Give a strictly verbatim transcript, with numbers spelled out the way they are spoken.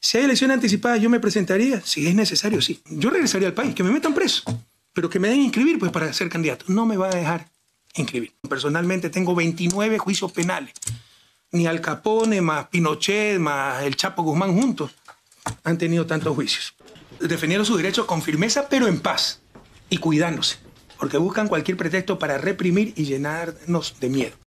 Si hay elecciones anticipadas, yo me presentaría. Si es necesario, sí. Yo regresaría al país, que me metan preso. Pero que me den inscribir pues, para ser candidato. No me va a dejar inscribir. Personalmente tengo veintinueve juicios penales. Ni Al Capone, más Pinochet, más el Chapo Guzmán juntos han tenido tantos juicios. Defendieron sus derechos con firmeza, pero en paz y cuidándose. Porque buscan cualquier pretexto para reprimir y llenarnos de miedo.